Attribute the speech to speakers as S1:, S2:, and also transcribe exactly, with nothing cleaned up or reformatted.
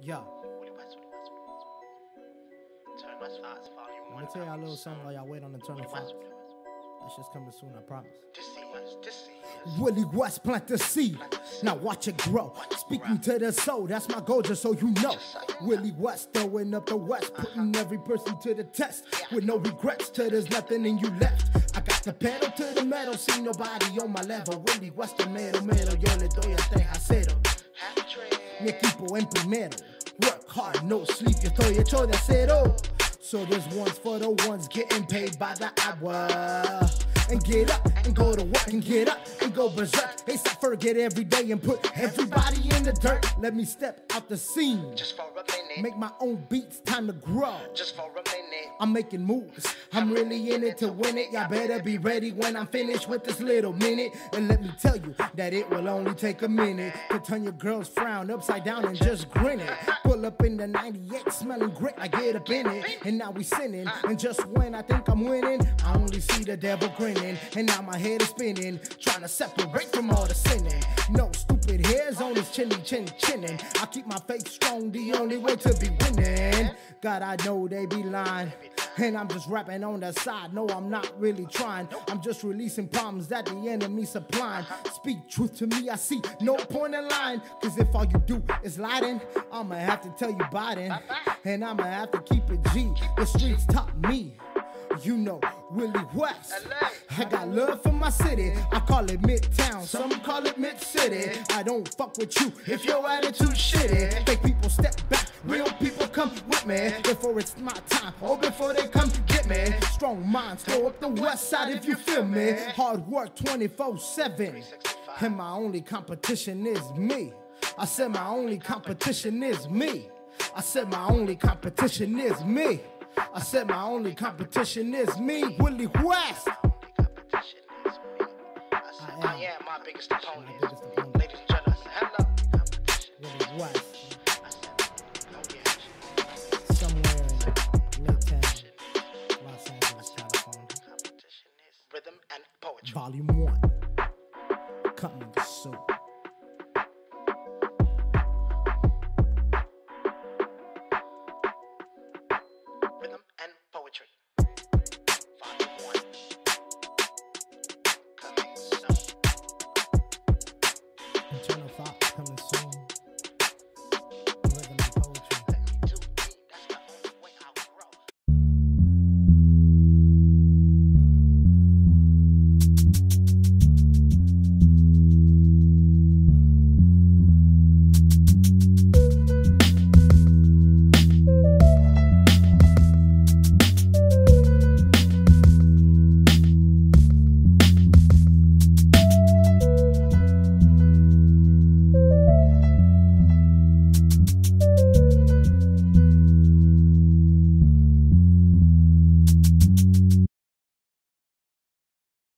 S1: Yo. Let me tell y'all a little something while y'all wait on the Eternal Fox. That's just coming soon, I promise. Willie West, plant the seed. Now watch it grow. Speaking to the soul, that's my goal, just so you know. Willie West throwing up the West, putting every person to the test. With no regrets till there's nothing in you left. I got the pedal to the metal, see nobody on my level. Willie West, the metal, metal, yo le doy a trejacero. Mi equipo en primero. Work hard, no sleep, yo estoy hecho de acero. So there's ones for the ones getting paid by the hour. And get up and go to work and get up and go berserk. They stop forget every day and put everybody in the dirt. Let me step out the scene.
S2: Just for a minute.
S1: Make my own beats, time to grow.
S2: Just for a minute.
S1: I'm making moves. I'm really in it to win it. Y'all better be ready when I'm finished with this little minute. And let me tell you that it will only take a minute to turn your girl's frown upside down and just grin it. Pull up in the ninety-eight smelling great, I get up in it. And now we sinning. And just when I think I'm winning, I only see the devil grinning. And now my head is spinning, trying to separate from all the sinning. No stupid hairs on his chinny chin chinning. I keep my faith strong, the only way to be winning. God, I know they be lying. And I'm just rapping on the side. No, I'm not really trying. I'm just releasing problems that the enemy supplying. Speak truth to me, I see no point in lying. Cause if all you do is lying, I'ma have to tell you Biden. And I'ma have to keep it G. The streets taught me. You know, Willie West. I got love for my city. I call it Midtown, some call it Mid-City. I don't fuck with you if your attitude shitty. Fake people step back, real people come with me. Before it's my time, or before they come get me. Strong minds, go up the west side if you feel me. Hard work twenty-four seven. And my only competition is me. I said my only competition is me. I said my only competition is me. I said my only competition is me, Willie West.
S2: I am my biggest opponent.